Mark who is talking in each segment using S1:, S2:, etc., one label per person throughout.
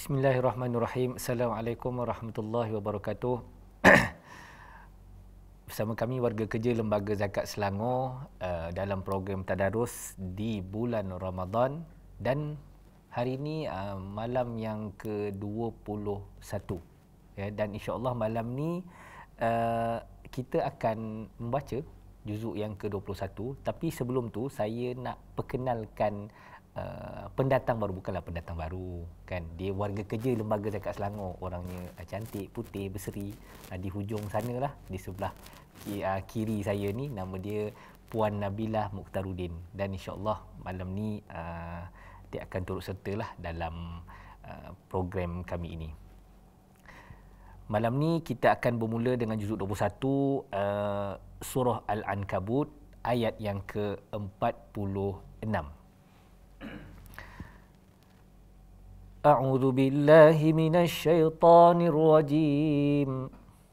S1: Bismillahirrahmanirrahim. Assalamualaikum warahmatullahi wabarakatuh. Bersama kami Warga Kerja Lembaga Zakat Selangor dalam program Tadarus di bulan Ramadan, dan hari ini malam yang ke-21 ya, dan insya-Allah malam ni kita akan membaca juzuk yang ke-21. Tapi sebelum tu saya nak perkenalkan pendatang baru. Bukanlah pendatang baru kan, dia warga kerja Lembaga Zakat Selangor, orangnya cantik, putih, berseri, di hujung sana lah, di sebelah kiri saya ni, nama dia Puan Nabilah Mukhtaruddin, dan insya-Allah malam ni dia akan turut serta lah dalam program kami ini. Malam ni kita akan bermula dengan juzuk 21 surah Al-Ankabut ayat yang ke-46. A'udzu billahi minasy syaithanir rajim.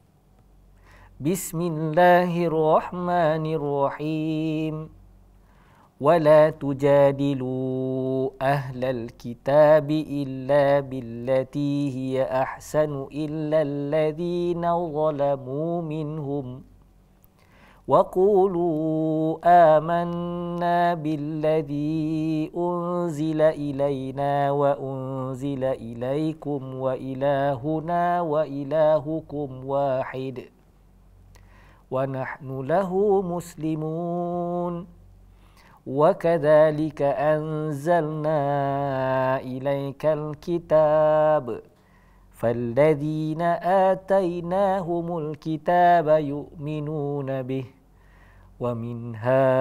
S1: Bismillahirrahmanirrahim. Wala tujadilu ahlal kitabi illa billati hiya ahsanu illa alladhina zalamu minhum. وَقُولُوا آمَنَّا بِالَّذِي أُنْزِلَ إِلَيْنَا وَأُنْزِلَ إِلَيْكُمْ وَإِلَٰهُنَا وَإِلَٰهُكُمْ وَاحِدٌ وَنَحْنُ لَهُ مُسْلِمُونَ وَكَذَلِكَ أَنزَلْنَا إِلَيْكَ الْكِتَابَ فَالَّذِينَ آتَيْنَاهُمُ الْكِتَابَ يُؤْمِنُونَ بِهِ وَمِنْ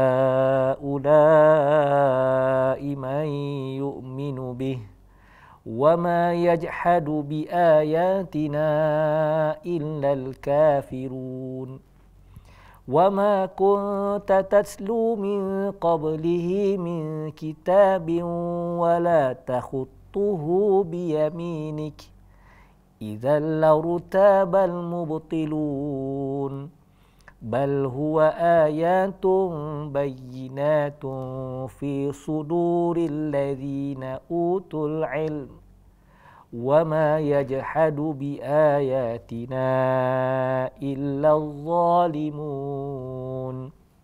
S1: هَؤُلَاءِ مَنْ يُؤْمِنُ بِهِ وَمَا يَجْحَدُ بِآيَاتِنَا إِلَّا الْكَافِرُونَ وَمَا كُنْتَ تَتْلُو مِنْ قَبْلِهِ مِنْ كِتَابٍ وَلَا تَخُطُّهُ بِيَمِينِكَ إِذًا لَارْتَابَ الْمُبْطِلُونَ بَلْ هُوَ آيَاتٌ بَيِّنَاتٌ فِي صُدُورِ الَّذِينَ أُوتُوا الْعِلْمَ وَمَا يَجْحَدُ بِآيَاتِنَا إِلَّا الظَّالِمُونَ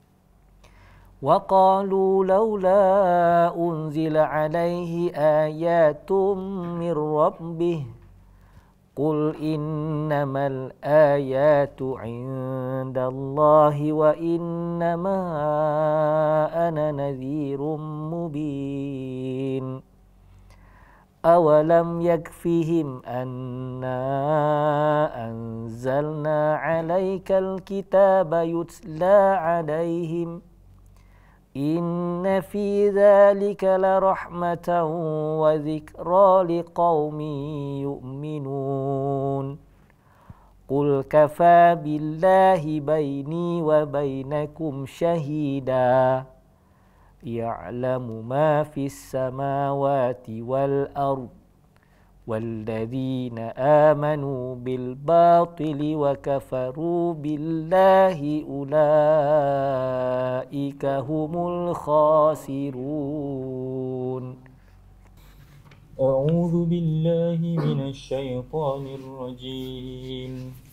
S1: وَقَالُوا لَوْلَا أُنْزِلَ عَلَيْهِ آيَاتٌ مِّن رَّبِّهِ قُلْ إِنَّمَا الْآيَاتُ عِندَ اللَّهِ وَإِنَّمَا أَنَا نَذِيرٌ مُبِينٌ أَوَلَمْ يَكْفِهِمْ أَنَّا أَنزَلْنَا عَلَيْكَ الْكِتَابَ يُتْلَى عَلَيْهِمْ إِنَّ فِي ذَلِكَ لَرَحْمَةً وَذِكْرَى لِقَوْمٍ يُؤْمِنُونَ قُلْ كَفَى بِاللَّهِ بَيْنِي وَبَيْنَكُمْ شَهِيدًا يَعْلَمُ مَا فِي السَّمَاوَاتِ وَالْأَرْضِ وَالَّذِينَ آمَنُوا بِالْبَاطِلِ وَكَفَرُوا بِاللَّهِ أُولَئِكَ هُمُ الْخَاسِرُونَ.
S2: أعوذ بالله من الشيطان الرجيم.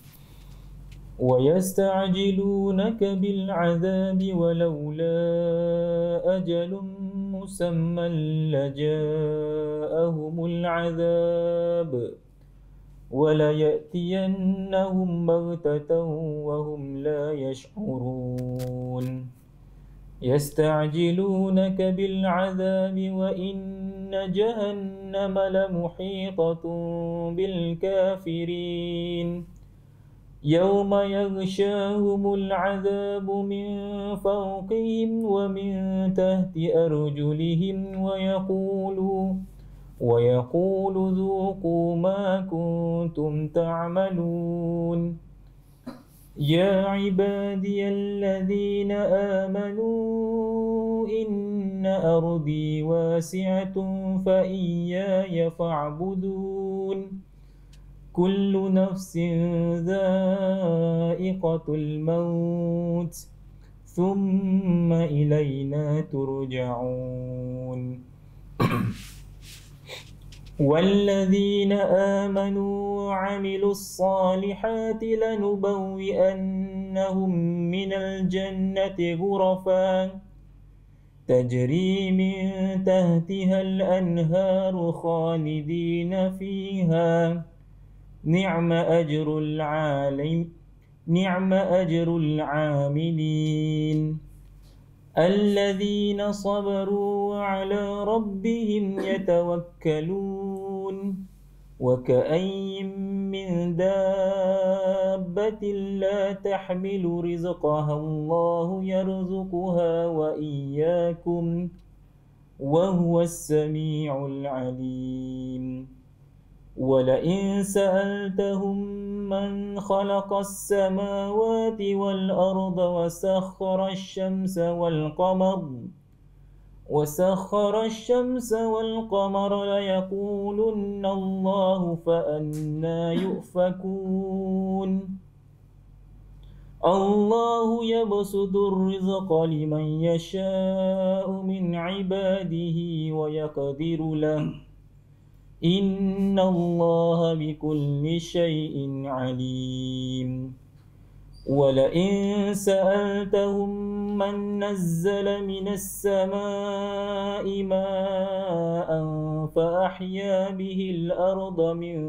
S2: ويستعجلونك بالعذاب ولولا أجل مسمى لجاءهم العذاب وليأتينهم بغتة وهم لا يشعرون يستعجلونك بالعذاب وإن جهنم لمحيطة بالكافرين يوم يغشاهم العذاب من فوقهم ومن تحت أرجلهم ويقول ذوقوا ما كنتم تعملون يا عبادي الذين آمنوا إن أرضي واسعة فإياي فاعبدون كل نفس ذائقة الموت ثم إلينا ترجعون. والذين آمنوا وعملوا الصالحات لنبوئنهم من الجنة غرفا تجري من تحتها الأنهار خالدين فيها نعم أجر العاملين الذين صبروا وعلى ربهم يتوكلون وكأي من دابة لا تحمل رزقها الله يرزقها وإياكم وهو السميع العليم ولئن سألتهم من خلق السماوات والأرض وسخر الشمس والقمر ليقولن الله فأنى يؤفكون الله يبسط الرزق لمن يشاء من عباده ويقدر له إن الله بكل شيء عليم ولئن سألتهم من نزل من السماء ماء فأحيا به الأرض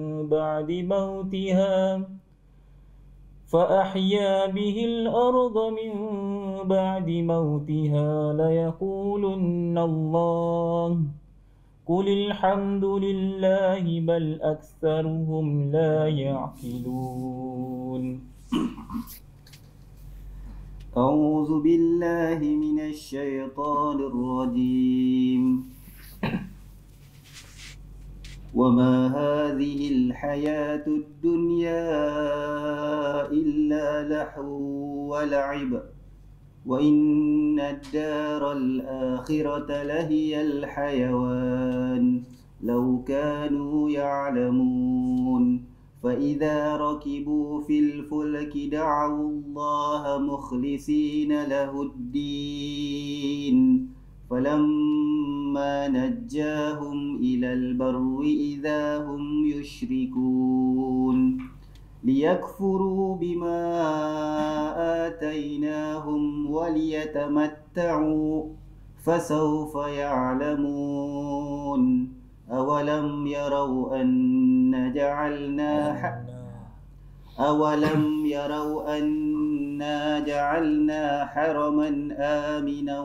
S2: من بعد موتها ليقولن الله قل الحمد لله بل أكثرهم لا يعقلون
S3: أعوذ بالله من الشيطان الرجيم وما هذه الحياة الدنيا إلا لهو ولعب وإن الدار الآخرة لهي الحيوان لو كانوا يعلمون فإذا ركبوا في الفلك دعوا الله مخلصين له الدين فلما نجاهم إلى البر إذا هم يشركون ليكفروا بما آتيناهم وليتمتعوا فسوف يعلمون أولم يروا أنا جعلنا حرما آمنا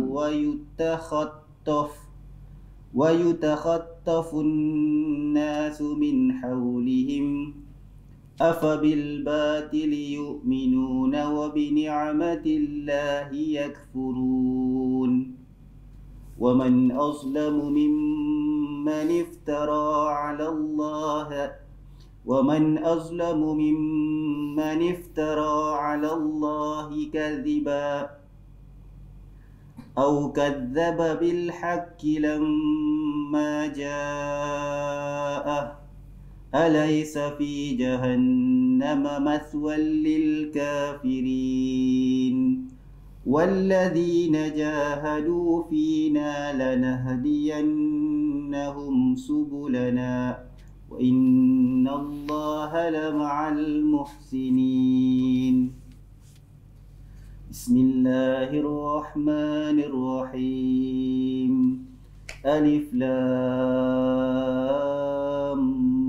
S3: ويتخطف الناس من حولهم أفبالباطل يؤمنون وبنعمة الله يكفرون ومن أظلم ممن افترى على الله كذبا أو كذب بالحق لما جاءه أليس في جهنم مثوى للكافرين والذين جاهدوا فينا لنهدينهم سبلنا وإن الله لمع المحسنين بسم الله الرحمن الرحيم ألف لام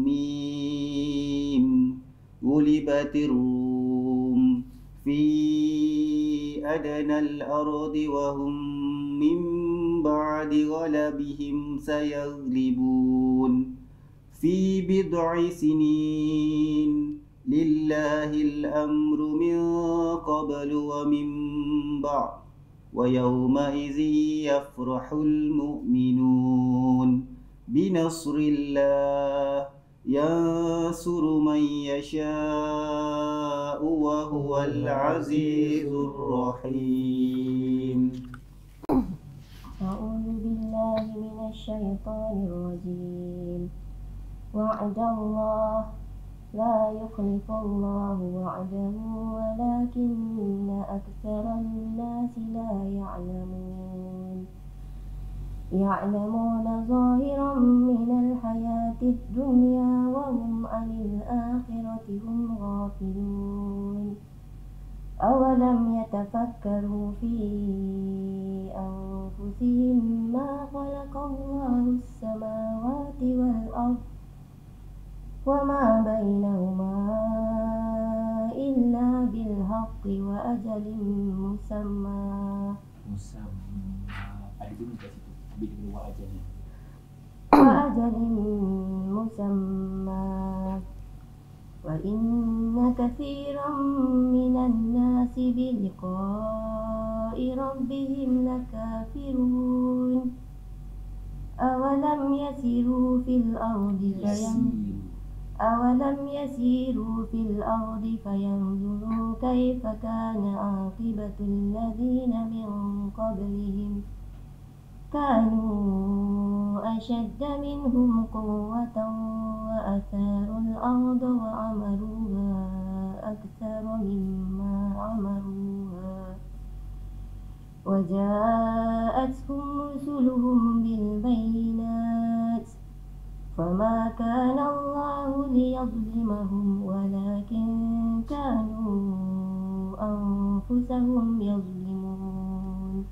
S3: ميم غلبت الروم في أدنى الأرض وهم من بعد غلبهم سيغلبون في بضع سنين لله الأمر من قبل ومن بعد ويومئذ يفرح المؤمنون بنصر الله ينصر من يشاء وهو العزيز الرحيم.
S4: أعوذ بالله من الشيطان الرجيم. وعد الله لا يخلف الله وعده ولكن أكثر الناس لا يعلمون. يعلمون ظاهرا من الحياة الدنيا وهم عن الآخرة هم غافلون أولم يتفكروا في أنفسهم ما خلق الله السماوات والأرض وما بينهما إلا بالحق وأجل مسمى وإن كثيرا من الناس بلقاء ربهم لكافرون أولم يسيروا في الأرض فينظروا كيف كان عاقبة الذين من قبلهم كانوا أشد منهم قوة وأثاروا الأرض وعمروها أكثر مما عمروها وجاءتهم رسلهم بالبينات فما كان الله ليظلمهم ولكن كانوا أنفسهم يظلمون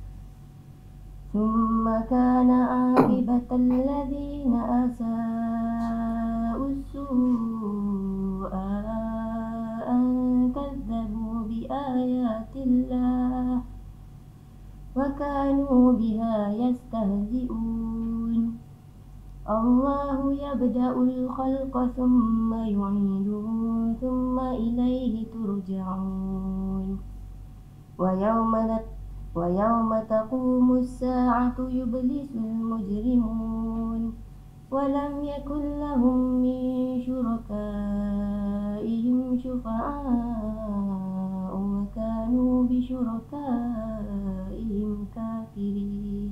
S4: ثم كان عاقبة الذين أساءوا السوء أن كذبوا بآيات الله وكانوا بها يستهزئون الله يبدأ الخلق ثم يعيده ثم إليه ترجعون ويوم تقوم الساعة يبلس المجرمون ولم يكن لهم من شركائهم شفعاء وكانوا بشركائهم كافرين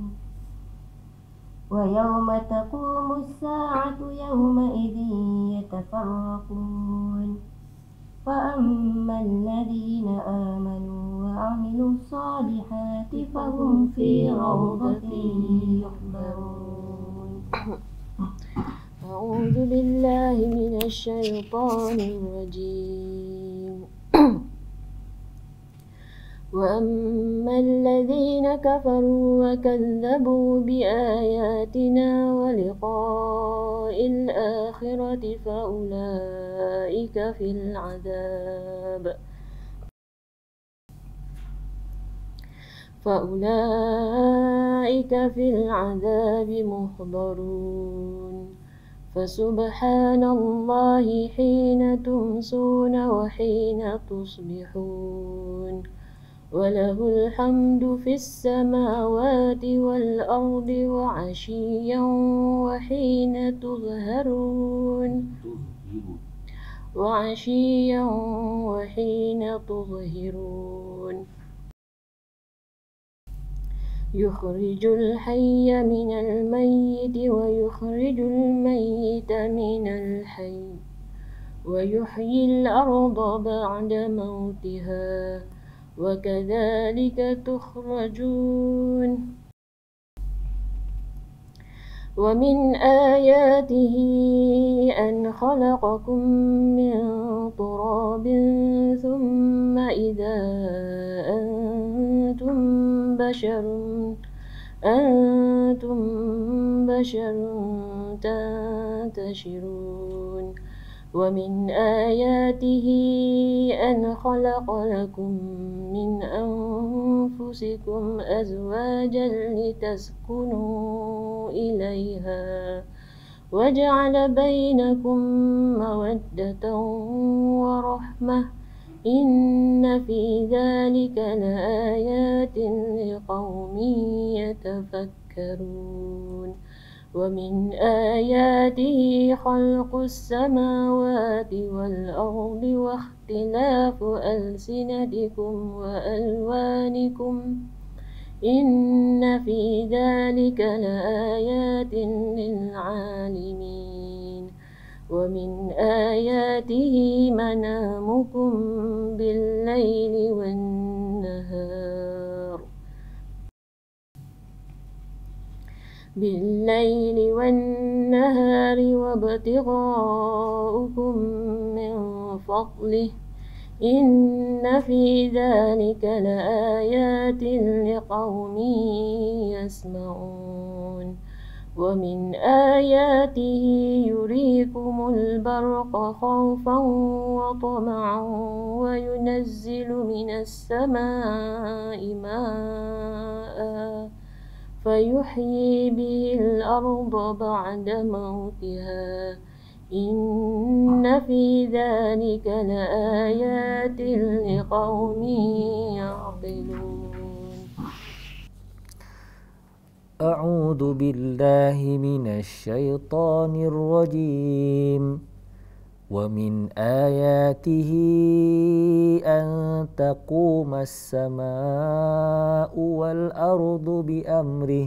S4: ويوم تقوم الساعة يومئذ يتفرقون فأما الذين آمنوا وعملوا الصالحات فهم في روضة يحبرون أعوذ بالله من الشيطان الرجيم وأما الذين كفروا وكذبوا بآياتنا ولقاء الآخرة فأولئك في العذاب محضرون فسبحان الله حين تمسون وحين تصبحون وله الحمد في السماوات والأرض وعشيا وحين تظهرون يخرج الحي من الميت ويخرج الميت من الحي ويحيي الأرض بعد موتها وكذلك تخرجون ومن آياته أن خلقكم من تراب ثم إذا أنتم بشر تنتشرون ومن آياته أن خلق لكم من أنفسكم أزواجا لتسكنوا إليها وجعل بينكم مودة ورحمة إن في ذلك لآيات لقوم يتفكرون ومن آياته خلق السماوات والأرض واختلاف ألسنتكم وألوانكم إن في ذلك لآيات للعالمين ومن آياته منامكم بالليل والنهار بالليل والنهار وابتغاؤكم من فضله إن في ذلك لآيات لقوم يسمعون ومن آياته يريكم البرق خوفا وطمعا وينزل من السماء ماء فيحيي به الأرض بعد موتها إن في ذلك لآيات لقوم يعقلون.
S1: أعوذ بالله من الشيطان الرجيم. ومن آياته أن تقوم السماء والأرض بأمره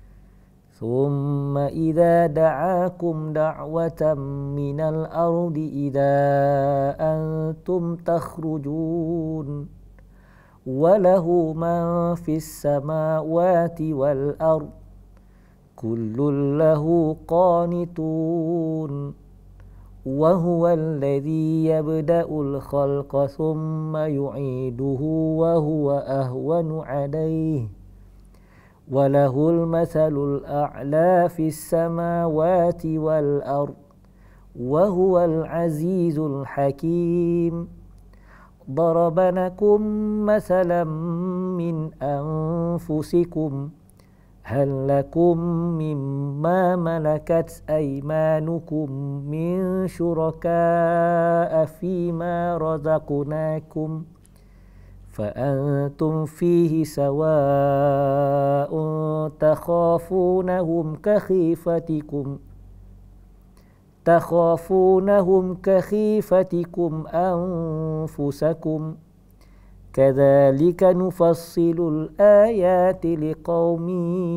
S1: ثم إذا دعاكم دعوة من الأرض إذا أنتم تخرجون وله من في السماوات والأرض كل له قانتون وهو الذي يبدأ الخلق ثم يعيده وهو أهون عليه وله المثل الأعلى في السماوات والأرض وهو العزيز الحكيم. ضرب لكم مثلا من أنفسكم هل لكم مما ملكت أيمانكم من شركاء فيما رزقناكم فأنتم فيه سواء تخافونهم كخيفتكم أنفسكم كذلك نفصل الآيات لقوم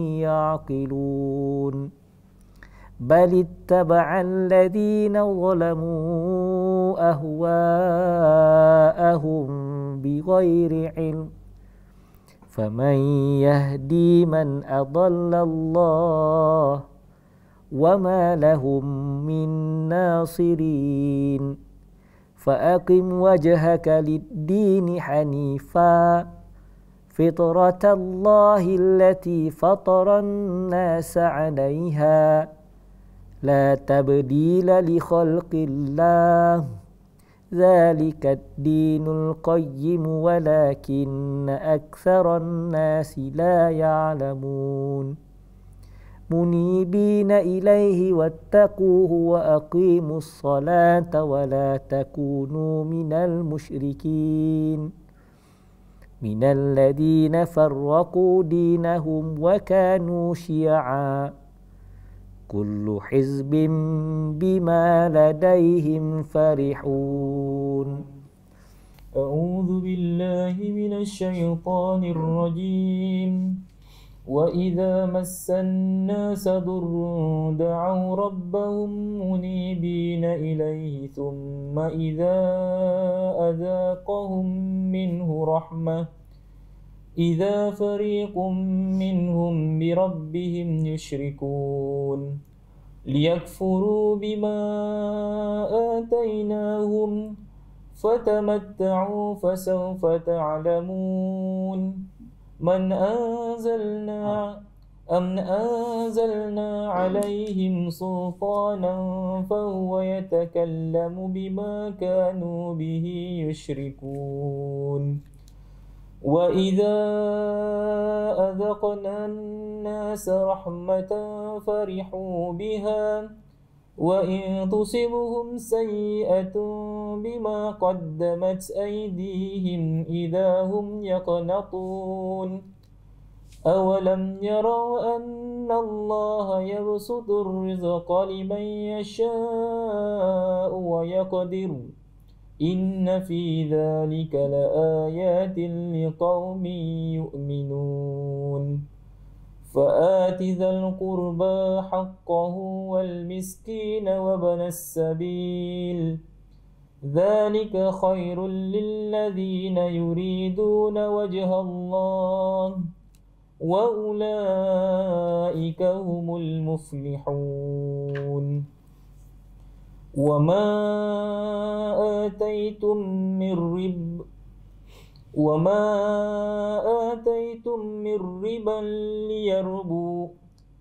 S1: يعقلون. بل اتبع الذين ظلموا أهواءهم بغير علم فمن يهدي من أضل الله وما لهم من ناصرين. فأقم وجهك للدين حنيفا فطرة الله التي فطر الناس عليها لا تبديل لخلق الله ذلك الدين القيم ولكن أكثر الناس لا يعلمون. منيبين إليه واتقوه وأقيموا الصلاة ولا تكونوا من المشركين من الذين فرقوا دينهم وكانوا شيعا كل حزب بما لديهم فرحون.
S2: أعوذ بالله من الشيطان الرجيم. وإذا مس الناس ضر دعوا ربهم منيبين إليه ثم إذا أذاقهم منه رحمة إذا فريق منهم بربهم يشركون ليكفروا بما آتيناهم فتمتعوا فسوف تعلمون. أنزلنا عليهم سلطانا فهو يتكلم بما كانوا به يشركون. وإذا أذقنا الناس رحمة فرحوا بها وإن تصبهم سيئة بما قدمت أيديهم إذا هم يقنطون. أولم يروا أن الله يبسط الرزق لمن يشاء ويقدر إن في ذلك لآيات لقوم يؤمنون. فآت ذا القربى حقه والمسكين وابن السبيل ذلك خير للذين يريدون وجه الله وأولئك هم المفلحون وما آتيتم من ربا ليربو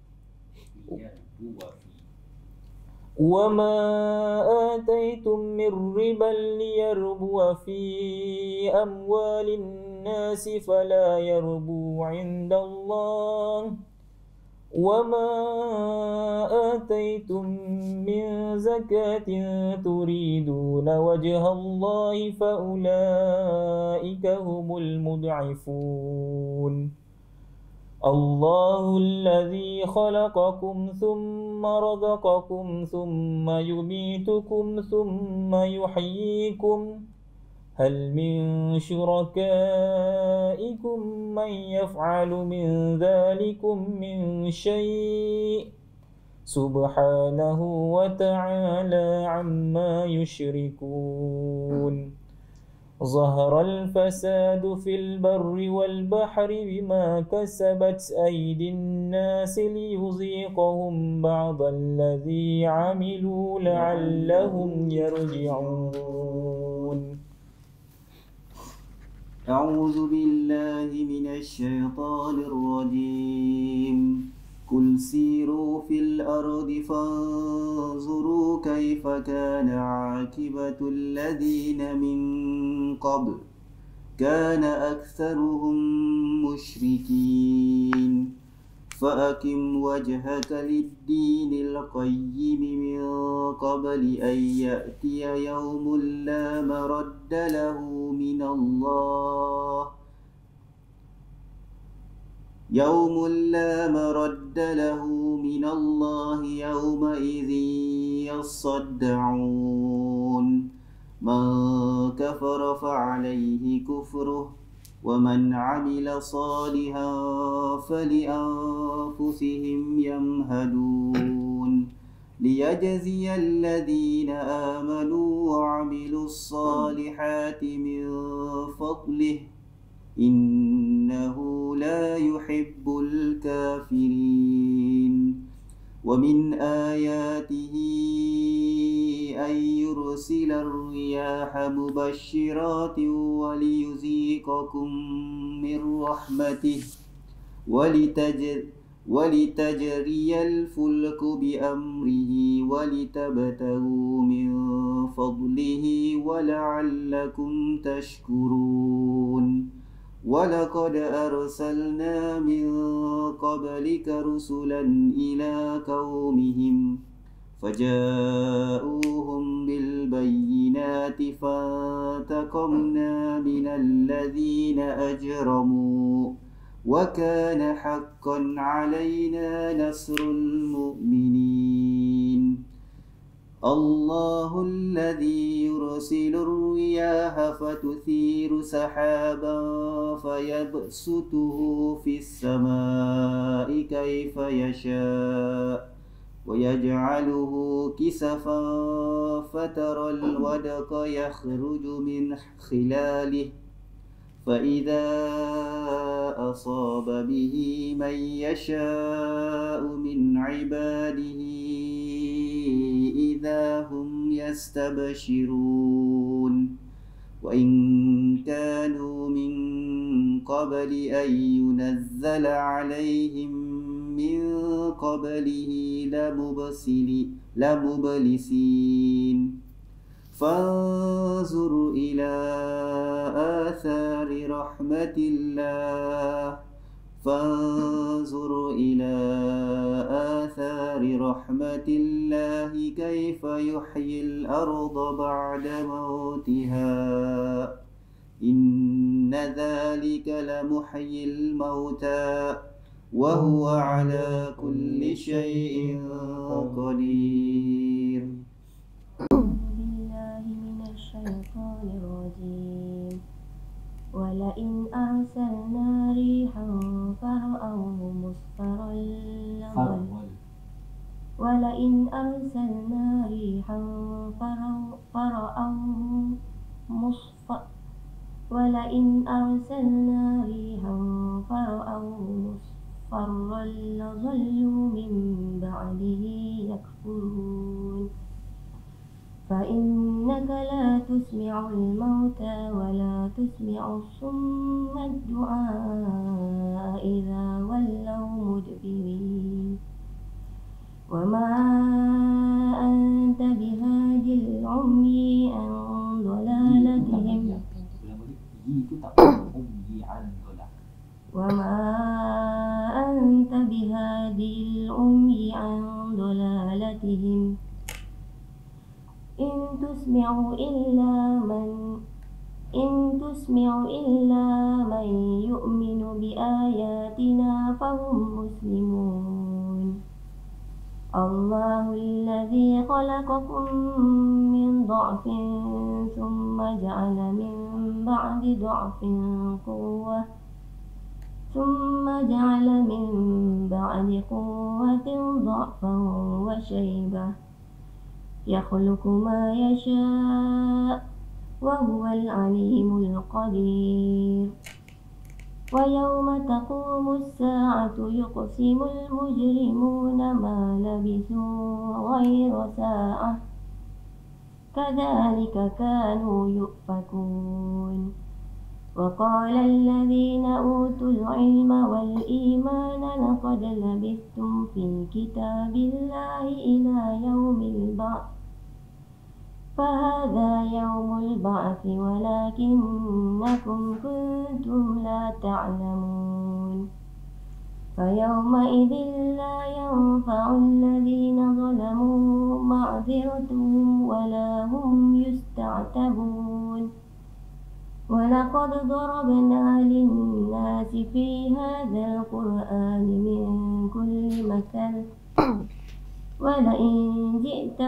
S2: في أموال الناس فلا يربو عند الله وما آتيتم من زكاة تريدون وجه الله فأولئك هم المضعفون الله الذي خلقكم ثم رزقكم ثم يميتكم ثم يحييكم هل من شركائكم من يفعل من ذلكم من شيء سبحانه وتعالى عما يشركون ظهر الفساد في البر والبحر بما كسبت أيدي الناس ليذيقهم بعض الذي عملوا لعلهم يرجعون
S3: أعوذ بالله من الشيطان الرجيم قل سيروا في الأرض فانظروا كيف كان عاقبة الذين من قبل كان أكثرهم مشركين فأقم وجهك للدين القيم من قبل أن يأتي يوم لا مرد له من الله يومئذ يصدعون من كفر فعليه كفره ومن عمل صالحا فلأنفسهم يمهدون ليجزي الذين آمنوا وعملوا الصالحات من فضله إنه لا يحب الكافرين ومن آياته أن يرسل الرياح مبشرات وليذيقكم من رحمته ولتجري الفلك بأمره ولتبتغوا من فضله ولعلكم تشكرون ولقد أرسلنا من قبلك رسلا إلى قومهم فجاءوهم بالبينات فانتقمنا من الذين أجرموا وكان حقا علينا نصر المؤمنين الله الذي يرسل الرياح فتثير سحابا فيبسطه في السماء كيف يشاء ويجعله كسفا فترى الودق يخرج من خلاله فإذا أصاب به من يشاء من عباده إذا هم يستبشرون وإن كانوا من قبل أن ينزل عليهم من قبله لمبلسين فانظر إلى آثار رحمة الله كيف يحيي الأرض بعد موتها إن ذلك لمحيي الموتى وهو على كل شيء قدير.
S4: بالله من الشيطان الرجيم ولئن أرسلنا ريحا فرأوه مصفرا ولئن أرسلنا ريحا فرأوه مصفرا لظلوا من بعده يكفرون فإنك لا تسمع الموتى ولا تسمع الصم الدعاء إذا ولوا مدبرين وما أنت بهادي العمي عن ضلالتهم وما أنت بهادي العمي عن ضلالتهم إن تسمع إلا من يؤمن بآياتنا فهم مسلمون الله الذي خلقكم من ضعف ثم جعل من بعد ضعف قوة ضعفا وشيبة يخلق ما يشاء وهو العليم القدير ويوم تقوم الساعة يقسم المجرمون ما لبثوا غير ساعة كذلك كانوا يؤفكون وقال الذين أوتوا العلم والإيمان لقد لبثتم في كتاب الله إلى يوم البعث فهذا يوم البعث ولكنكم كنتم لا تعلمون فيومئذ لا ينفع الذين ظلموا معذرتهم ولا هم يستعتبون ولقد ضربنا للناس في هذا القرآن من كل مثل ولئن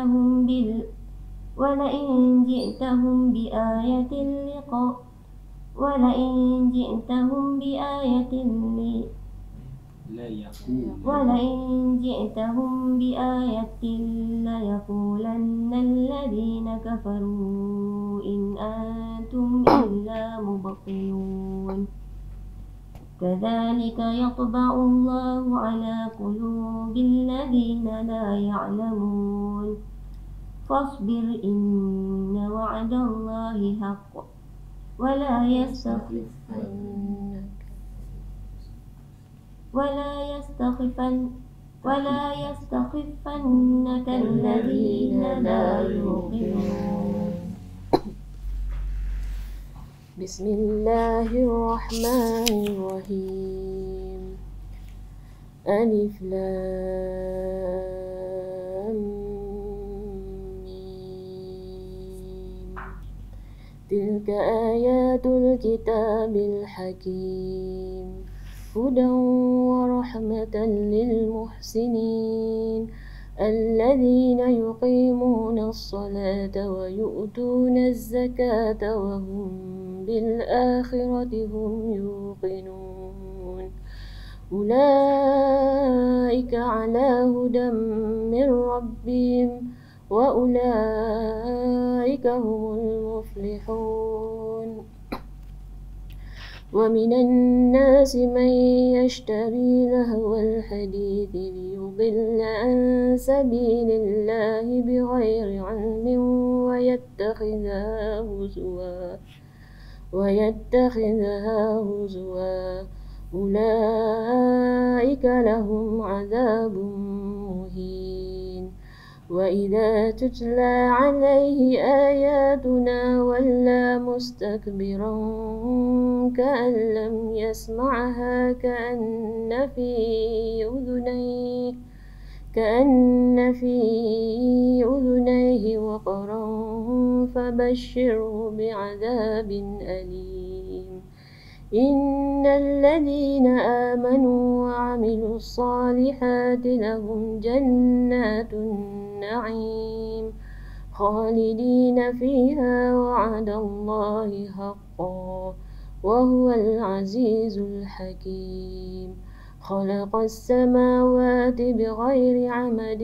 S4: جئتهم بآية ليقولن الذين كفروا إن أنتم إلا مبطلون كذلك يطبع الله على قلوب الذين لا يعلمون فاصبر إن وعد الله حق ولا يستخفنك الذين لا يوقنون
S5: بسم الله الرحمن الرحيم ألف لام ميم تلك آيات الكتاب الحكيم هدى ورحمة للمحسنين الذين يقيمون الصلاة ويؤتون الزكاة وهم بالآخرة هم يوقنون أولئك على هدى من ربهم وأولئك هم المفلحون ومن الناس من يشتري لهو الحديث ليضل عن سبيل الله بغير علم ويتخذها هزوا أولئك لهم عذاب مهين وإذا تتلى عليه آياتنا ولى مستكبرا كأن لم يسمعها كأن في أذنيه وقرا فبشره بعذاب أليم إن الذين آمنوا وعملوا الصالحات لهم جنات النعيم خالدين فيها وعد الله حقا وهو العزيز الحكيم خلق السماوات بغير عمد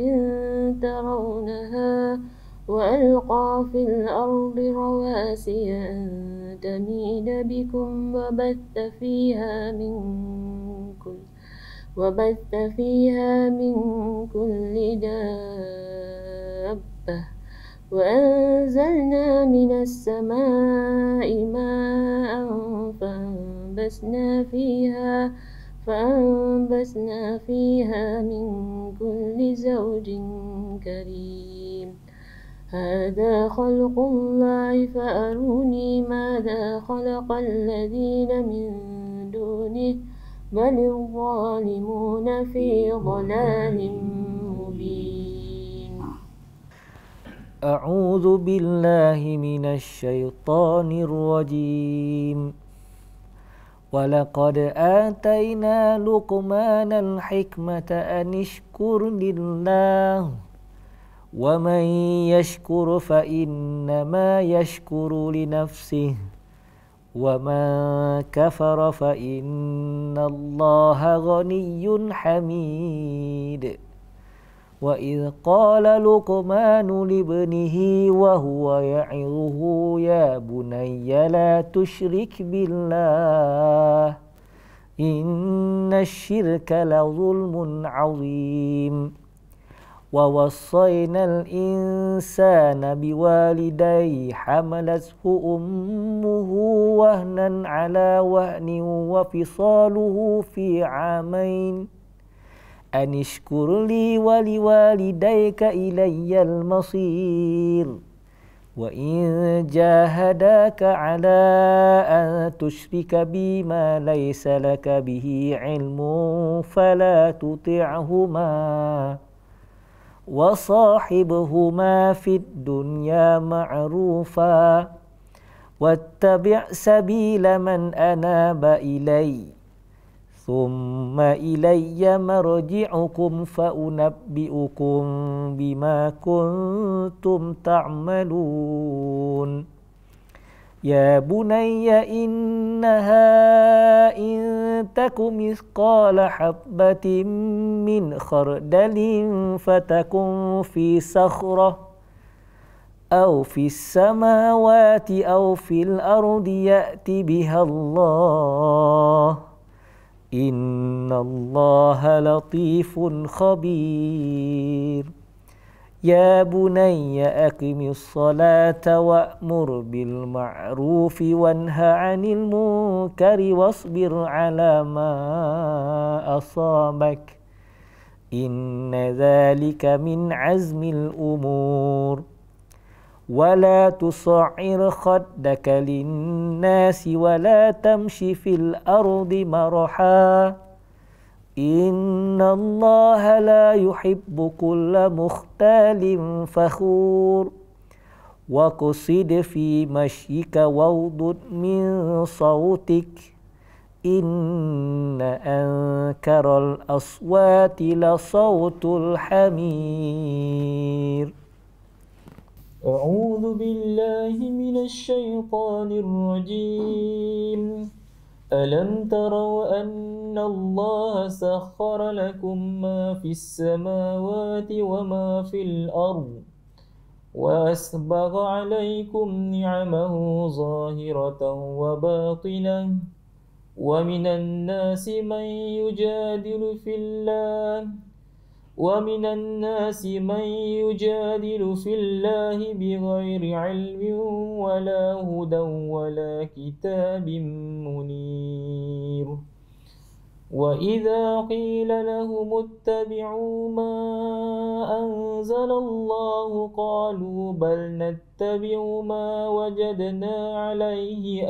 S5: ترونها وألقى في الأرض رواسي أن تميد بكم وبث فيها من كل دابة وأنزلنا من السماء ماء فأنبسنا فيها من كل زوج كريم هذا خلق الله فأروني ماذا خلق الذين من دونه بل الظالمون في ضلال مبين.
S1: أعوذ بالله من الشيطان الرجيم. ولقد آتينا لقمان الحكمة أن اشكر لله ومن يشكر فإنما يشكر لنفسه ومن كفر فإن الله غني حميد. وإذ قال لقمان لابنه وهو يعظه يا بني لا تشرك بالله إن الشرك لظلم عظيم. ووصينا الإنسان بوالديه حملته أمه وهنا على وهن وفصاله في عامين أن اشكر لي ولوالديك إلي المصير. وإن جاهداك على أن تشرك بي ما ليس لك به علم فلا تطعهما وصاحبهما في الدنيا معروفا واتبع سبيل من أناب إلي ثم إلي مرجعكم فأنبئكم بما كنتم تعملون. يا بني إنها إن تك مثقال حبة من خردل فتكن في صخرة أو في السماوات أو في الأرض يأت بها الله إن الله لطيف خبير. يا بني أقم الصلاة وأمر بالمعروف وانه عن المنكر واصبر على ما أصابك إن ذلك من عزم الأمور. ولا تصعر خدك للناس ولا تمش في الأرض مرحا إن الله لا يحب كل مختال فخور. واقصد في مشيك واغضض من صوتك إن أنكر الأصوات لصوت الحمير.
S2: أعوذ بالله من الشيطان الرجيم. ألم تروا أن الله سخر لكم ما في السماوات وما في الأرض وأسبغ عليكم نعمه ظاهرة وباطنة ومن الناس من يجادل في الله بغير علم ولا هدى ولا كتاب منير. وإذا قيل لهم اتبعوا ما أنزل الله قالوا بل نتبع ما وجدنا عليه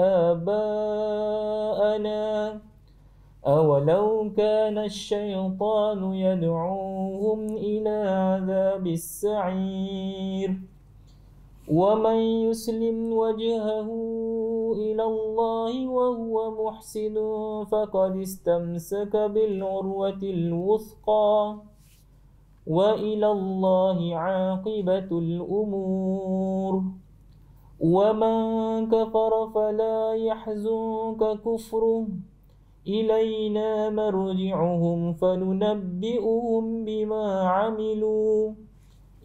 S2: آباءنا أولو كان الشيطان يدعوهم إلى عذاب السعير. ومن يسلم وجهه إلى الله وهو محسن فقد استمسك بالعروة الوثقى وإلى الله عاقبة الأمور. ومن كفر فلا يحزنك كفره إلينا مرجعهم فننبئهم بما عملوا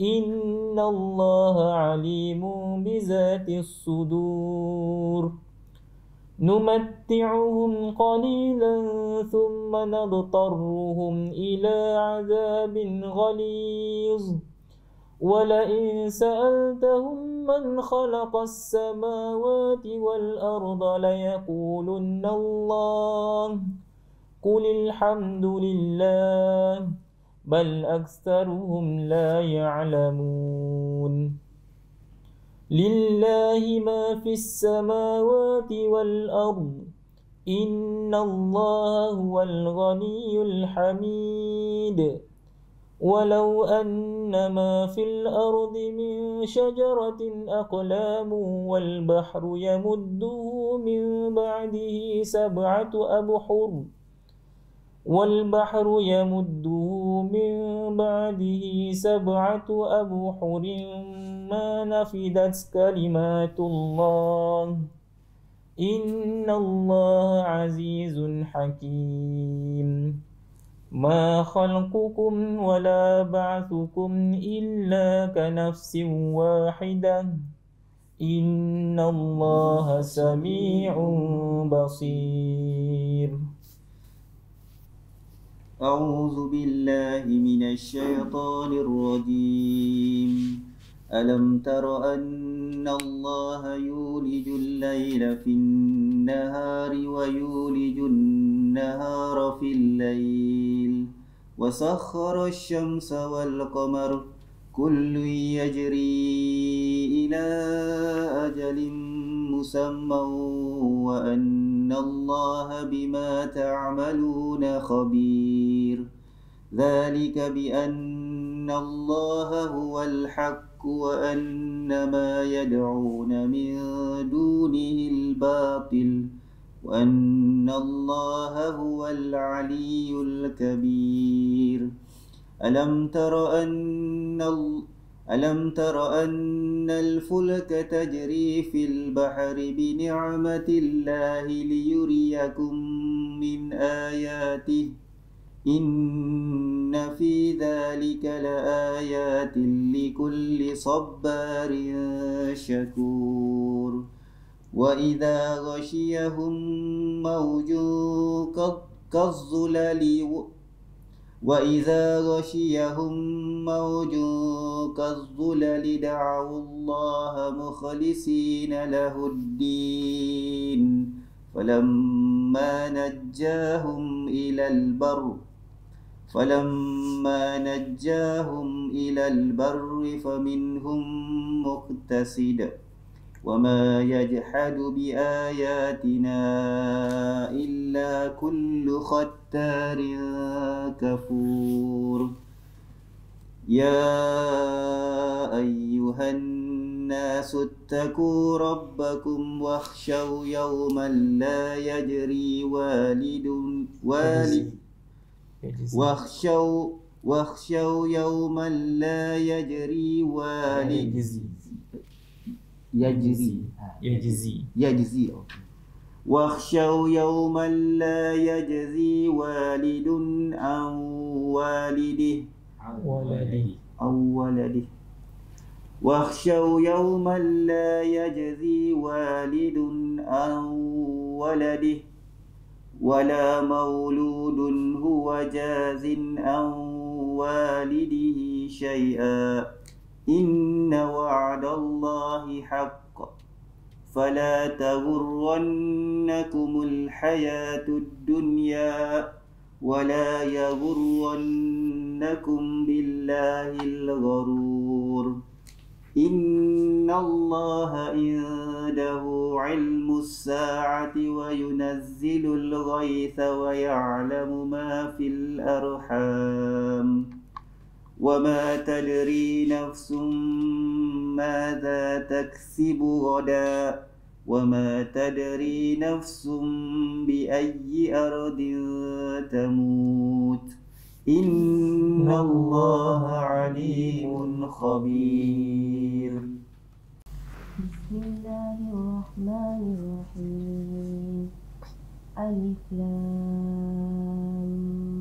S2: إن الله عليم بذات الصدور. نمتعهم قليلا ثم نضطرهم إلى عذاب غليظ ولئن سألتهم من خلق السماوات والأرض ليقولن الله قل الحمد لله بل أكثرهم لا يعلمون لله ما في السماوات والأرض إن الله هو الغني الحميد ولو أن ما في الأرض من شجرة أقلام والبحر يمده من بعده سبعة أبحر ما نفدت كلمات الله إن الله عزيز حكيم ما خلقكم ولا بعثكم إلا كنفس واحدة إن الله سميع بصير.
S3: أعوذ بالله من الشيطان الرجيم. ألم تر أن الله يولج الليل في النهار ويولج النهار في الليل وسخر الشمس والقمر كل يجري إلى أجل مسمى وأن الله بما تعملون خبير. ذلك بأن الله هو الحق وأن ما يدعون من دونه الباطل وأن الله هو العلي الكبير. ألم تر أن الفلك تجري في البحر بنعمة الله ليريكم من آياته إن في ذلك لآيات لكل صبار شكور. وإذا غشيهم موج كالظلل دعوا الله مخلصين له الدين فلما نجاهم إلى البر فمنهم مقتصد وما يجحد بآياتنا إلا كل ختار كفور. يا أيها الناس اتقوا ربكم واخشوا يوما لا يجزي والد عن والده واخشوا يوما لا يجزي والد عن ولده ولا مولود هو جاز عن والده شيئا إن وعد الله حق فلا تغرنكم الحياة الدنيا ولا يغرنكم بالله الغرور. إن الله عنده علم الساعة وينزل الغيث ويعلم ما في الأرحام وما تدري نفس ماذا تكسب غدا وما تدري نفس بأي أرض تموت إن الله عليم خبير.
S4: بسم الله الرحمن الرحيم. ألف لام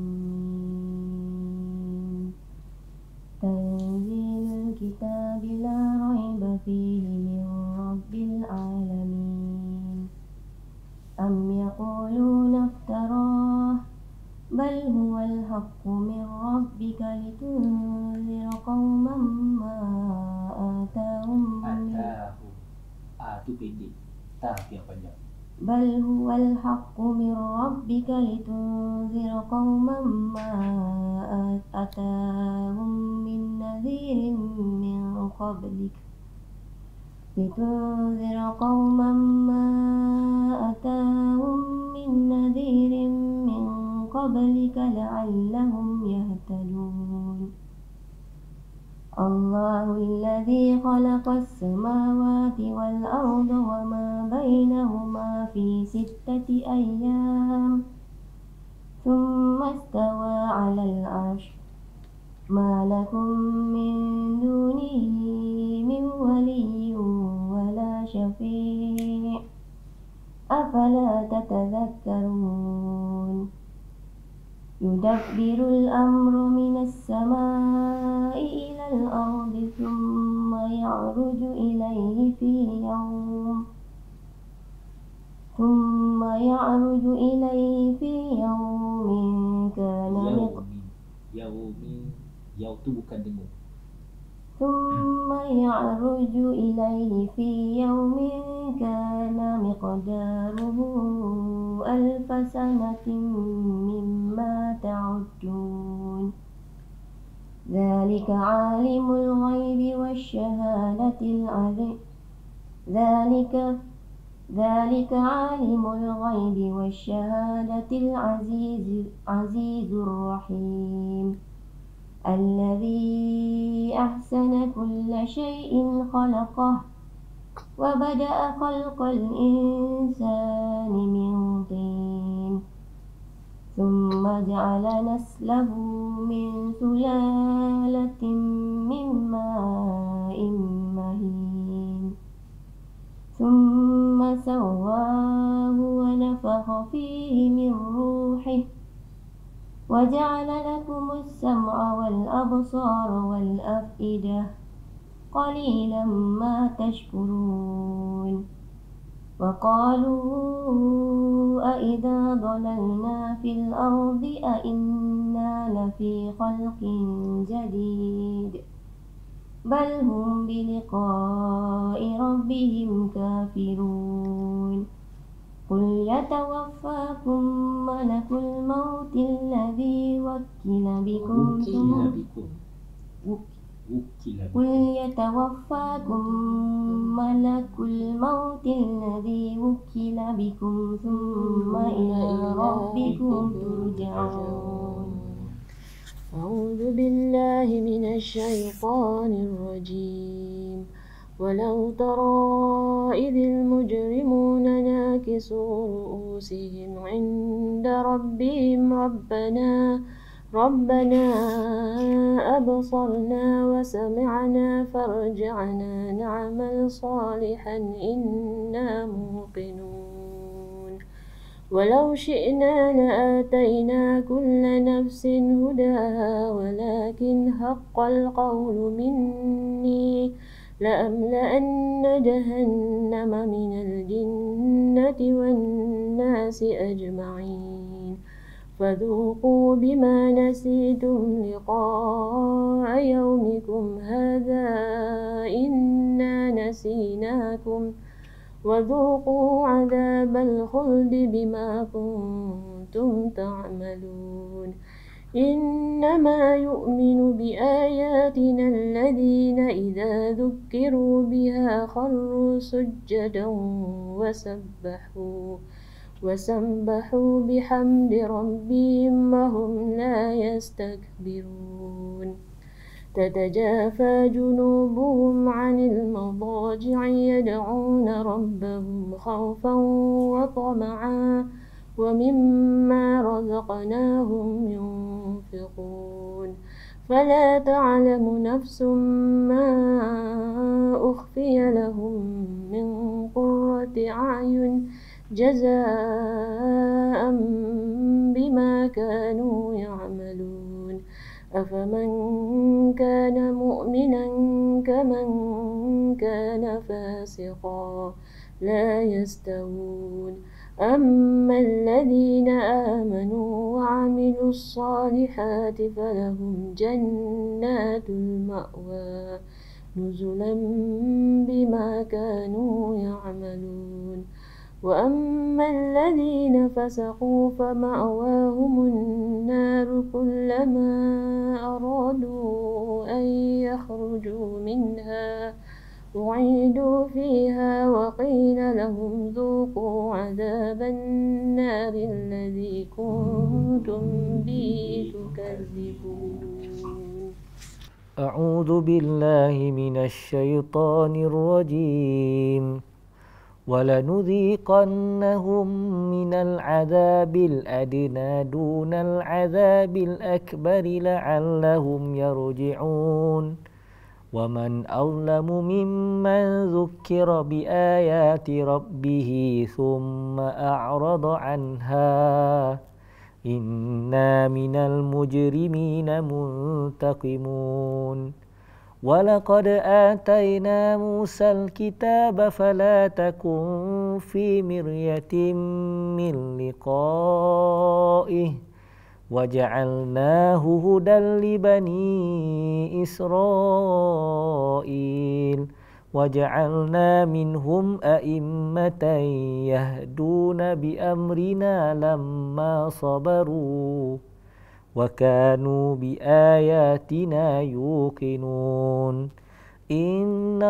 S4: ميم. تنزيل الكتاب لا ريب فيه من رب العالمين. هو الحق من ربك لتنذر قوما ما آتاهم بل هو الحق من ربك لتنذر قوما ما آتاهم من نذير من قبلك لعلهم يهتدون الله الذي خلق السماوات والأرض وما بينهما في 6 أيام ثم استوى على العرش ما لكم من دونه من ولي ولا شفيع أفلا تتذكرون يدبر الأمر من السماء إلى الأرض ثم يعرج إليه في يوم كان مقداره 1000 سنة مما تعدون ذلك عالم الغيب والشهادة العزيز الرحيم الذي أحسن كل شيء خلقه وبدأ خلق الإنسان من طين ثم جعل نسله من سلالة من ماء مهين ثم سواه ونفخ فيه من روحه وجعل لكم السمع والأبصار والأفئدة قليلا ما تشكرون وقالوا أإذا ضللنا في الأرض أإنا لفي خلق جديد بل هم بلقاء ربهم كافرون قل يتوفاكم ملك الموت الذي وكل بكم ثم إلى ربكم ترجعون
S5: أعوذ بالله من الشيطان الرجيم ولو ترى إذ المجرمون ناكسوا رؤوسهم عند ربهم ربنا أبصرنا وسمعنا فارجعنا نعمل صالحا إنا موقنون ولو شئنا لآتينا كل نفس هداها ولكن حق القول مني لأملأن جهنم من الجنة والناس أجمعين فذوقوا بما نسيتم لقاء يومكم هذا إنا نسيناكم وذوقوا عذاب الخلد بما كنتم تعملون إنما يؤمن بآياتنا الذين إذا ذكروا بها خروا سجدا وسبحوا بحمد ربهم وهم لا يستكبرون تتجافى جنوبهم عن المضاجع يدعون ربهم خوفا وطمعا ومما رزقناهم ينفقون فلا تعلم نفس ما أخفي لهم من قرة أعين جزاء بما كانوا يعملون أفمن كان مؤمنا كمن كان فاسقا لا يستوون أما الذين آمنوا وعملوا الصالحات فلهم جنات المأوى نزلا بما كانوا يعملون وأما الذين فسقوا فمأواهم النار كلما أرادوا أن يخرجوا منها أعيدوا فيها وقيل لهم ذوقوا عذاب النار الذي كنتم به تكذبون.
S1: أعوذ بالله من الشيطان الرجيم. ولنذيقنهم من العذاب الأدنى دون العذاب الأكبر لعلهم يرجعون ومن أظلم ممن ذكر بآيات ربه ثم أعرض عنها إنا من المجرمين منتقمون ولقد آتينا موسى الكتاب فلا تكن في مرية من لقائه وجعلناه هدى لبني إسرائيل وجعلنا منهم أئمة يهدون بأمرنا لما صبروا وكانوا بآياتنا يوقنون إن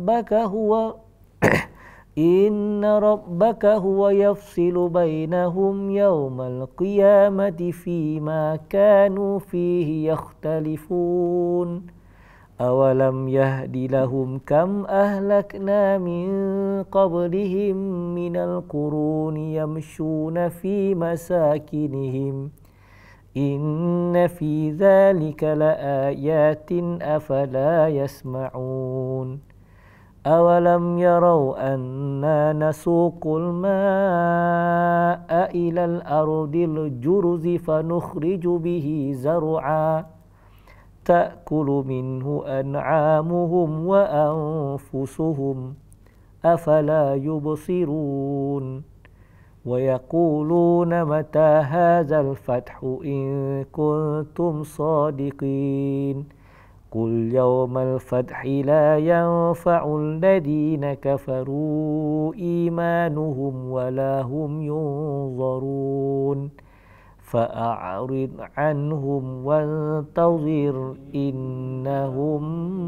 S1: ربك هو يفصل بينهم يوم القيامة فيما كانوا فيه يختلفون أولم يهد لهم كم أهلكنا من قبلهم من القرون يمشون في مساكنهم إن في ذلك لآيات أفلا يسمعون أولم يروا أنا نسوق الماء إلى الأرض الجرز فنخرج به زرعا تأكل منه أنعامهم وأنفسهم أفلا يبصرون ويقولون متى هذا الفتح إن كنتم صادقين قل يوم الفتح لا ينفع الذين كفروا إيمانهم ولا هم ينظرون فأعرض عنهم وانتظر إنهم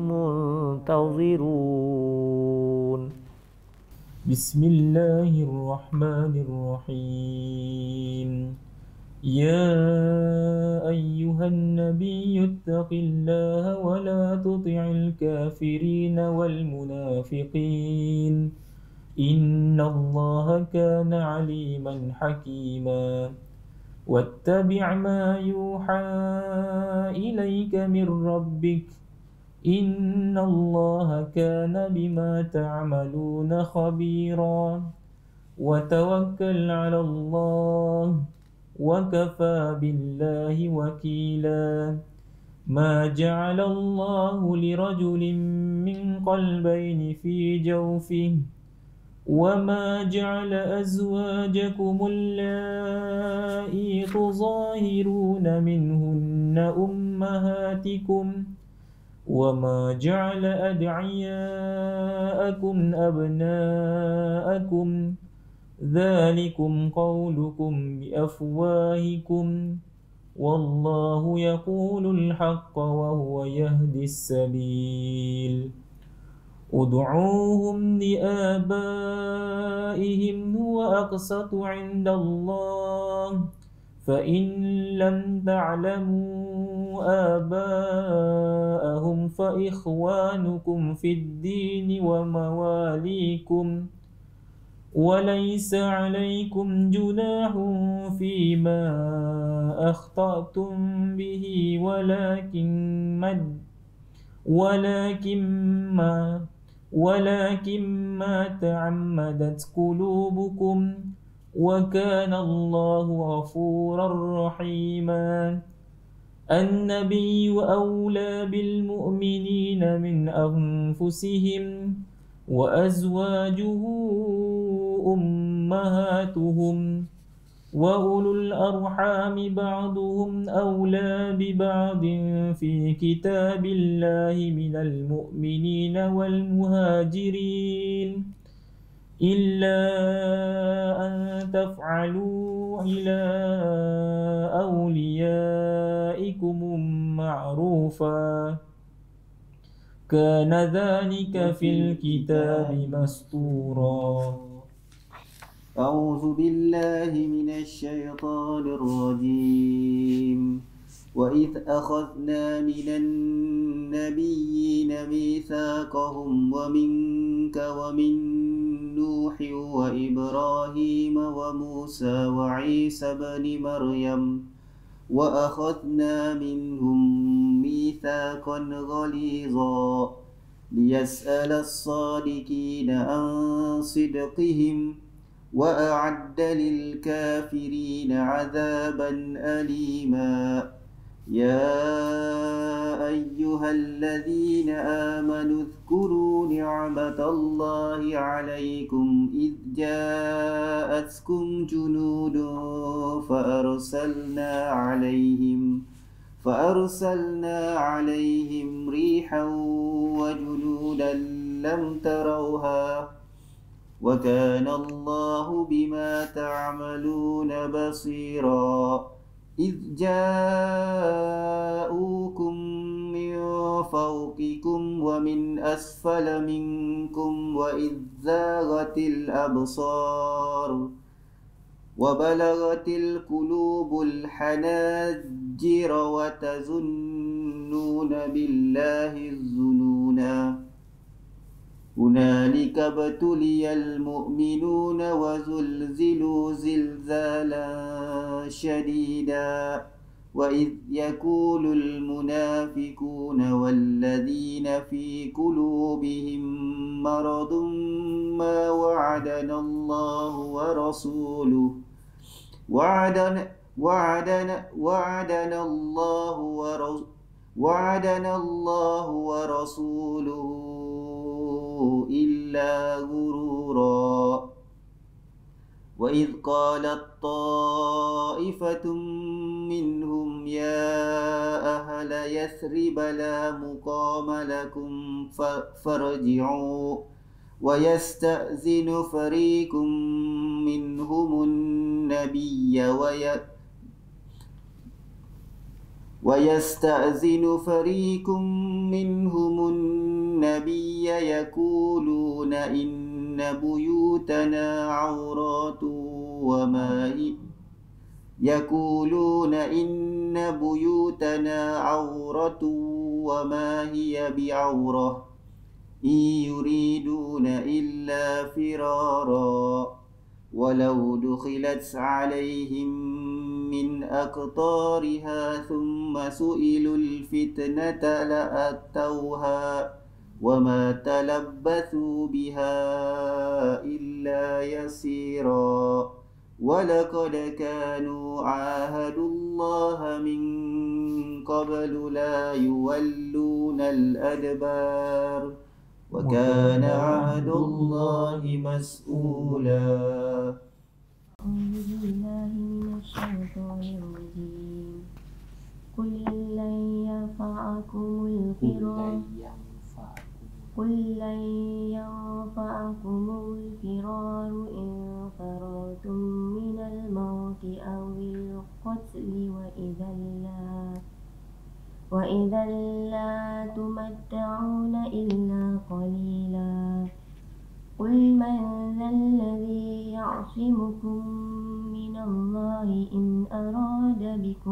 S1: منتظرون.
S2: بسم الله الرحمن الرحيم. يا أيها النبي اتق الله ولا تطع الكافرين والمنافقين إن الله كان عليما حكيما واتبع ما يوحى إليك من ربك إن الله كان بما تعملون خبيرا وتوكل على الله وكفى بالله وكيلا ما جعل الله لرجل من قلبين في جوفه وما جعل أزواجكم اللائي تظاهرون منهن أمهاتكم وما جعل أدعياءكم أبناءكم ذلكم قولكم بأفواهكم والله يقول الحق وهو يهدي السبيل ادعوهم لآبائهم هو أقسط عند الله فإن لم تعلموا آباءهم فإخوانكم في الدين ومواليكم وليس عليكم جناح فيما أخطأتم به ولكن ما تعمدت قلوبكم وكان الله غفورا رحيما النبي أولى بالمؤمنين من أنفسهم وأزواجه أمهاتهم وأولو الأرحام بعضهم أولى ببعض في كتاب الله من المؤمنين والمهاجرين إلا أن تفعلوا إلى أوليائكم معروفا كان ذلك في الكتاب مسطورا.
S3: أعوذ بالله من الشيطان الرجيم. وإذ أخذنا من النبيين ميثاقهم ومنك ومن نوح وإبراهيم وموسى وعيسى بن مريم وأخذنا منهم ميثاقا غليظا ليسأل الصادقين عن صدقهم وأعد للكافرين عذابا أليما. يا أيها الذين آمنوا اذكروا نعمة الله عليكم إذ جاءتكم جنود فأرسلنا عليهم ريحا وجنودا لم تروها وكان الله بما تعملون بصيرا. إذ جاءوكم من فوقكم ومن أسفل منكم وإذ زاغت الأبصار وبلغت القلوب الحناجر وتظنون بالله الظنونا. هنالك ابتلي المؤمنون وزلزلوا زلزالا شديدا. وإذ يقول المنافقون والذين في قلوبهم مرض ما وعدنا الله ورسوله وعدنا الله ورسوله إلا غرورا. وإذ قالت طائفة منهم يا أهل يثرب لا مقام لكم فارجعوا ويستأذن فريق منهم النبي يقولون إن بيوتنا عورات وما هي بعورة إن يريدون إلا فرارا ولو دخلت عليهم من أقطارها ثم سئلوا الفتنة لأتوها وما تلبثوا بها إلا يسيرا. ولقد كانوا عاهدوا الله من قبل لا يولون الأدبار وكان عهد الله مسؤولا.
S4: أعوذ بالله من الشيطان الرجيم. قل لن ينفعكم الفرار إن فررتم من الموت أو القتل وإذا لا تمتعون إلا قليلا. قل من ذا الذي يعصمكم من الله إن أراد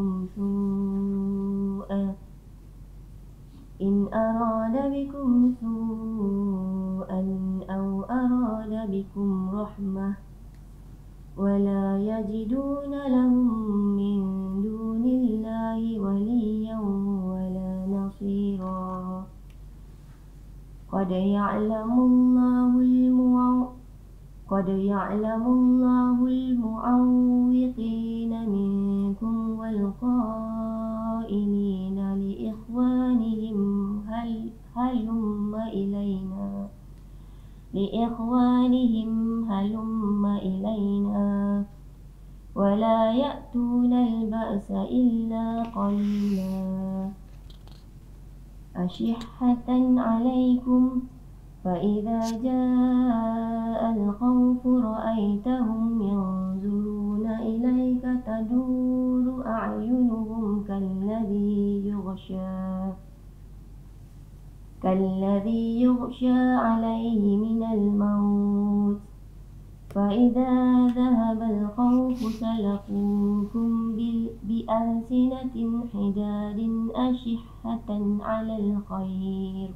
S4: بكم سوءا أو أراد بكم رحمة ولا يجدون لهم من دون الله وليا ولا نصيرا. قد يعلم الله المعوقين منكم والقائلين لإخوانهم لإخوانهم هلم إلينا ولا يأتون البأس إلا قليلا أشحة عليكم فإذا جاء الخوف رأيتهم ينظرون إليك تدور أعينهم كالذي يغشى عليه من الموت فإذا ذهب الخوف سلقوكم بألسنة حداد أشحة على الخير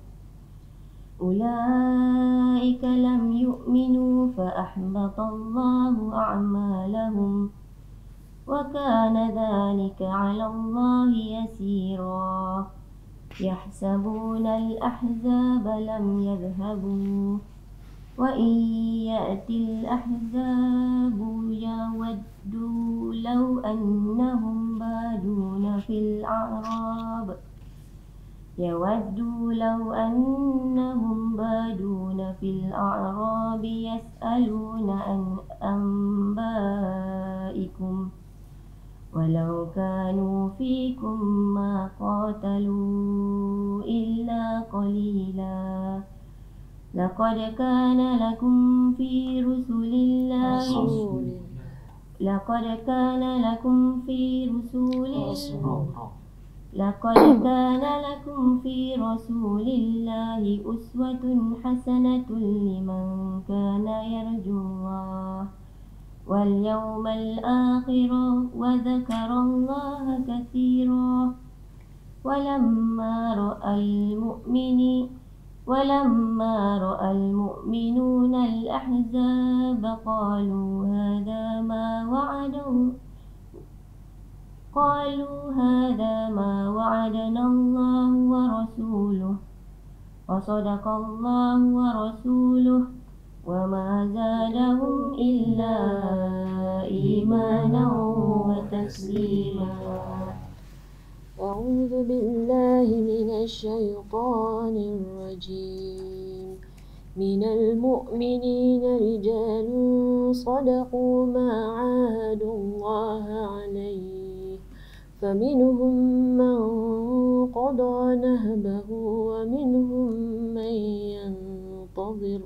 S4: أولئك لم يؤمنوا فأحبط الله أعمالهم وكان ذلك على الله يسيرا يحسبون الأحزاب لم يذهبوا وإن يأتي الأحزاب يودوا لو أنهم بادون في الأعراب يسألون عن أنبائكم ولو كانوا فيكم ما قاتلوا إلا قليلا لقد كان لكم في رسول الله أسوة حسنة لمن كان يرجو الله واليوم الآخر وذكر الله كثيرا ولما رأى المؤمنون الأحزاب قالوا هذا ما وعدنا الله ورسوله وصدق الله ورسوله وما زادهم إلا إيمانا وتسليما.
S5: أعوذ بالله من الشيطان الرجيم. من المؤمنين رجال صدقوا ما عاهدوا الله عليه فمنهم من قضى نهبه ومنهم من ينتظر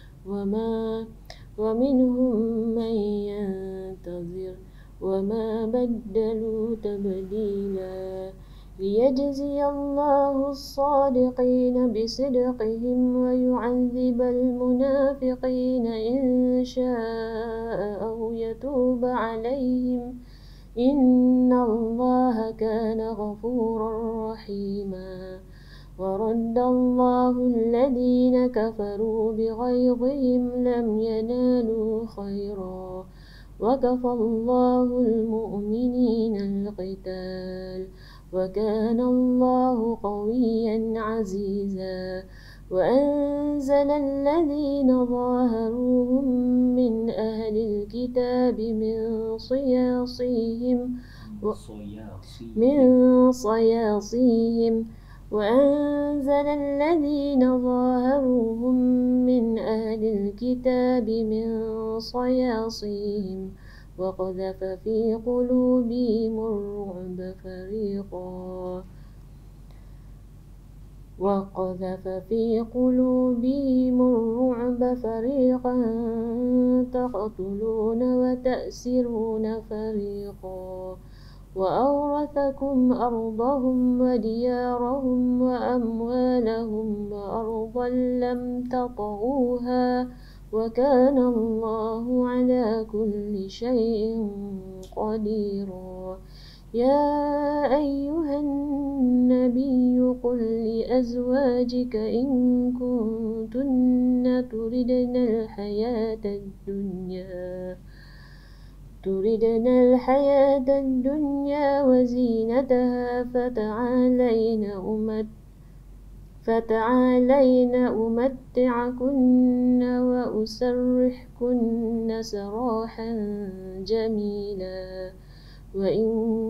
S5: وما بدلوا تبديلا ليجزي الله الصادقين بصدقهم ويعذب المنافقين إن شاء أو يتوب عليهم إن الله كان غفورا رحيما. ورد الله الذين كفروا بغيظهم لم ينالوا خيرا وكفى الله المؤمنين القتال وكان الله قويا عزيزا. وأنزل الذين ظاهروهم من أهل الكتاب من صياصيهم وأنزل الذين ظاهروهم من أهل الكتاب من صياصيهم وقذف في قلوبهم الرعب فريقا تقتلون وتأسرون فريقا وأورثكم أرضهم وديارهم وأموالهم وأرضا لم تطئوها وكان الله على كل شيء قديرا. يا أيها النبي قل لأزواجك إن كنتن تردن الحياة الدنيا وزينتها فتعالين أمتعكن وأسرحكن سراحا جميلا. وإن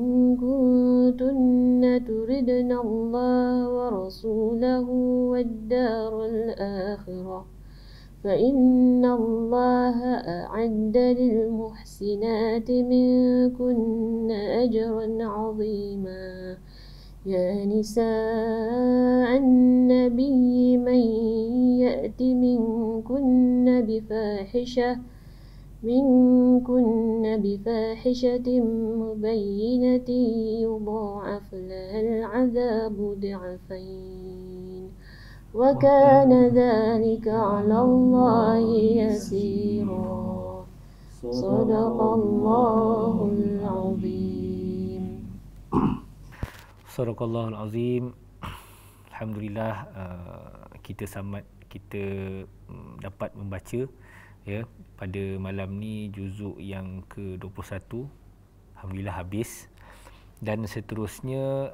S5: كنتن تردن الله ورسوله والدار الآخرة فإن الله أعد للمحسنات منكن أجرا عظيما يا نساء النبي من يأت منكن بفاحشة مبينة يضاعف لها العذاب ضعفين وكان ذلك على الله يسيرا صدق الله العظيم.
S1: Sadaqallahul Azim. Alhamdulillah, kita dapat membaca ya pada malam ni juzuk yang ke-21. Alhamdulillah habis. Dan seterusnya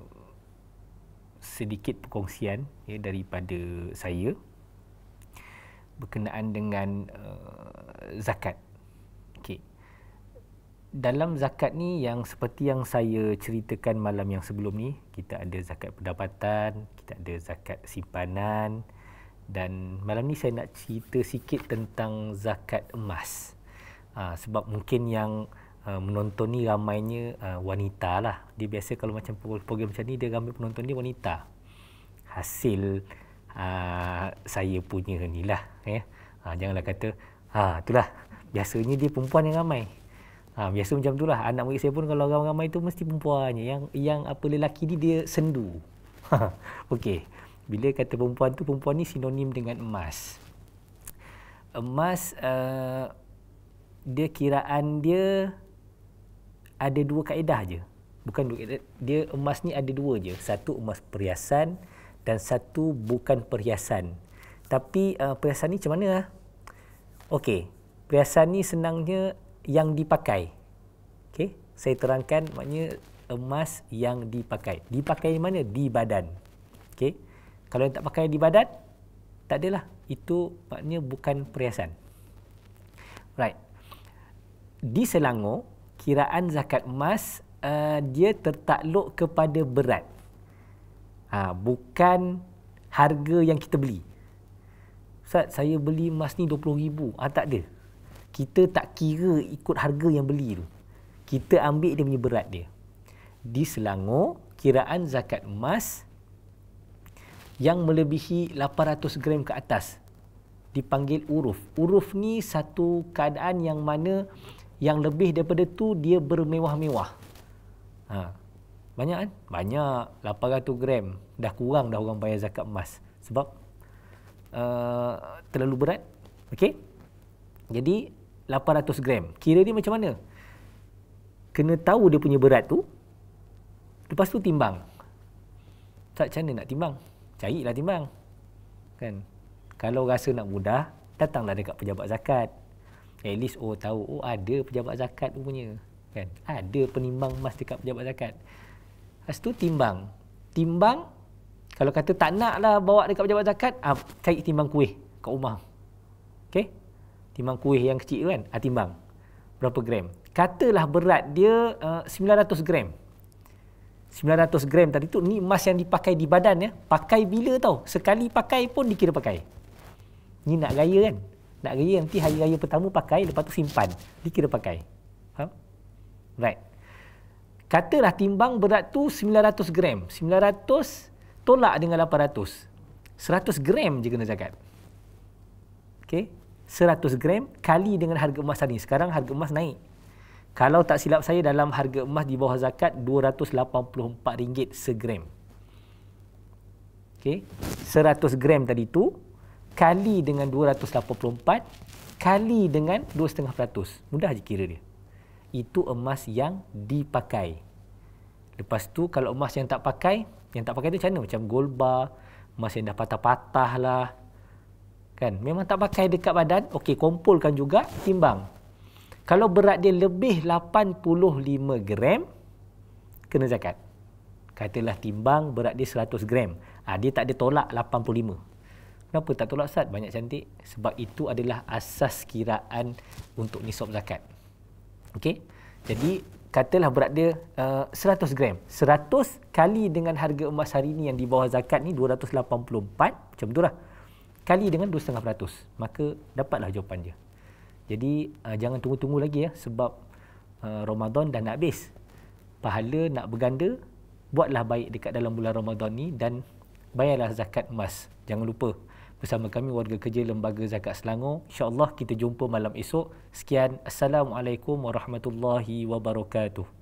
S1: sedikit perkongsian ya daripada saya berkenaan dengan zakat. Okey. Dalam zakat ni, yang seperti yang saya ceritakan malam yang sebelum ni, kita ada zakat pendapatan, kita ada zakat simpanan, dan malam ni saya nak cerita sikit tentang zakat emas. Sebab mungkin yang menonton ni ramainya wanita lah. Dia biasa kalau macam program macam ni, dia ramai penonton dia wanita. Hasil saya punya ni lah ya. Janganlah kata itulah, biasanya dia perempuan yang ramai. Biasa macam tu lah. Anak murid saya pun kalau ramai-ramai tu mesti perempuannya. Yang apa lelaki ni dia sendu. Okey. Bila kata perempuan tu, perempuan ni sinonim dengan emas. Emas dia kiraan dia ada dua kaedah je. Bukan dua kaedah. Dia emas ni ada dua je. Satu emas perhiasan dan satu bukan perhiasan. Tapi perhiasan ni macam mana? Okey. Perhiasan ni senangnya yang dipakai. Okey, saya terangkan, maknanya emas yang dipakai. Dipakai mana? Di badan. Okey. Kalau yang tak pakai di badan, tak adalah. Itu maknanya bukan perhiasan. Right. Di Selangor, kiraan zakat emas dia tertakluk kepada berat. Bukan harga yang kita beli. Ustaz, saya beli emas ni 20,000. Tak ada. Kita tak kira ikut harga yang beli tu. Kita ambil dia punya berat dia. Di Selangor, kiraan zakat emas yang melebihi 800 gram ke atas dipanggil uruf. Uruf ni satu keadaan yang mana yang lebih daripada tu dia bermewah-mewah. Banyak kan? Banyak. 800 gram. Dah kurang dah orang bayar zakat emas. Sebab terlalu berat. Okey? Jadi 800 gram. Kira dia macam mana? Kena tahu dia punya berat tu. Lepas tu timbang. Tak, macam mana nak timbang? Carilah timbang. Kan? Kalau rasa nak mudah, datanglah dekat pejabat zakat. At least tahu, ada pejabat zakat punya. Kan? Ada penimbang emas dekat pejabat zakat. Lepas tu timbang. Timbang, kalau kata tak naklah bawa dekat pejabat zakat, cari timbang kuih kat rumah. Okey? Timbang kuih yang kecil tu kan, timbang berapa gram. Katalah berat dia 900 gram. 900 gram tadi tu, ni emas yang dipakai di badan ya. Pakai bila tau? Sekali pakai pun dikira pakai. Ni nak raya kan? Nak raya nanti hari raya pertama pakai, lepas tu simpan. Dikira pakai. Faham? Right. Katalah timbang berat tu 900 gram. 900 tolak dengan 800. 100 gram je kena zakat. Okey? 100 gram kali dengan harga emas tadi. Sekarang harga emas naik. Kalau tak silap saya, dalam harga emas di bawah zakat RM284 segram. Okey. 100 gram tadi tu kali dengan 284 kali dengan 2,5%. Mudah je kira dia. Itu emas yang dipakai. Lepas tu kalau emas yang tak pakai tu macam mana? Macam gold bar, emas yang dah patah-patah lah. Kan? Memang tak pakai dekat badan, okey, kumpulkan juga, timbang. Kalau berat dia lebih 85 gram, kena zakat. Katalah timbang berat dia 100 gram. Dia tak ada tolak 85. Kenapa tak tolak, Ustaz? Banyak cantik. Sebab itu adalah asas kiraan untuk nisab zakat. Okey? Jadi, katalah berat dia 100 gram. 100 kali dengan harga emas hari ni yang di bawah zakat ni 284, macam tu lah. kali dengan 2.5%, maka dapatlah jawapan dia. Jadi jangan tunggu-tunggu lagi ya, sebab Ramadan dah nak habis. Pahala nak berganda, buatlah baik dekat dalam bulan Ramadan ni dan bayarlah zakat emas. Jangan lupa bersama kami warga kerja Lembaga Zakat Selangor. InsyaAllah kita jumpa malam esok. Sekian, Assalamualaikum warahmatullahi wabarakatuh.